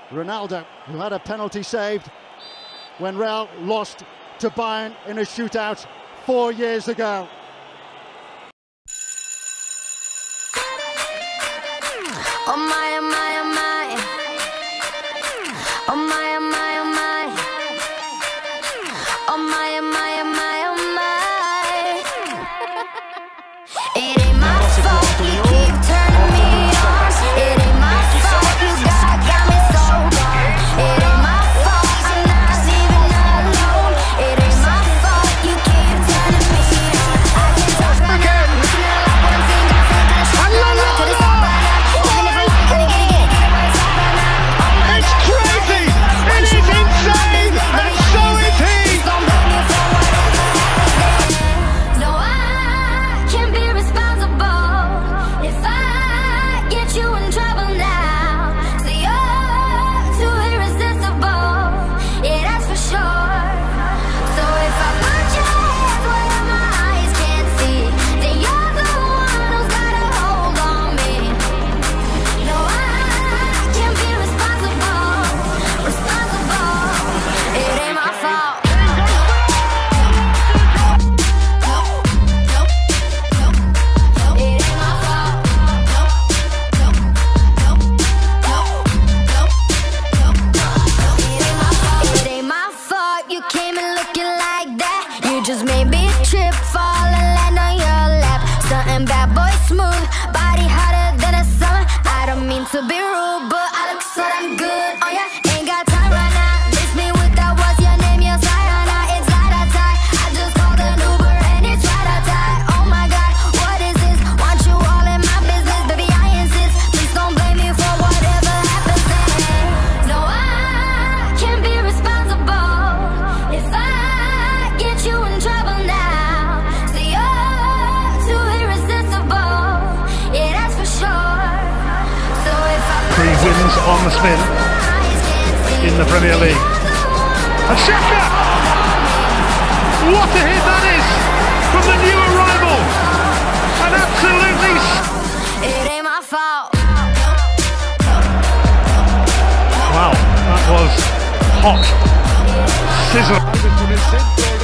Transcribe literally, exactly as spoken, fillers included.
Ronaldo, who had a penalty saved when Real lost to Bayern in a shootout four years ago. Oh my, oh my, oh my. Oh my, oh my, oh my. Oh my, oh my, oh my, oh my. It ain't my fault you keep turning me on. It ain't my fault you got, got me so gone. It ain't my fault I'm not leaving alone. It ain't my fault you keep turning me on. I can't talk right now. Looking at like what I'm thinking. I think I should know. Could have stopped by now. It's crazy! It is insane! And so is he! No, I can't be responsible if I get you in trouble now. So you're too irresistible, yeah, that's for sure. So if I put your hands where my eyes can't see, then you're the one who's got a hold on me. No, I can't be responsible, responsible. It ain't my fault. It ain't my fault. It ain't my fault you came in looking like that. You just made me trip, fall and land on your lap. Something bad boy smooth, body hotter than a summer. I don't mean to be rude, but I look so damn good on ya. Ain't got time right now. Miss me with that, what's your name? Your Sayana, it's like a tie. I just called an Uber and it's right a tie. Oh my God, what is this? Want you all in my business, baby, I insist. Please don't blame me for whatever happens then. No, I can't be responsible if I get you in trouble now. So you're too irresistible, yeah, that's for sure. So if I Three wins on the spin in the Premier League. And Xhaka! What a hit that is from the new arrival! And absolutely... it ain't my fault. Wow, that was hot. Sizzle.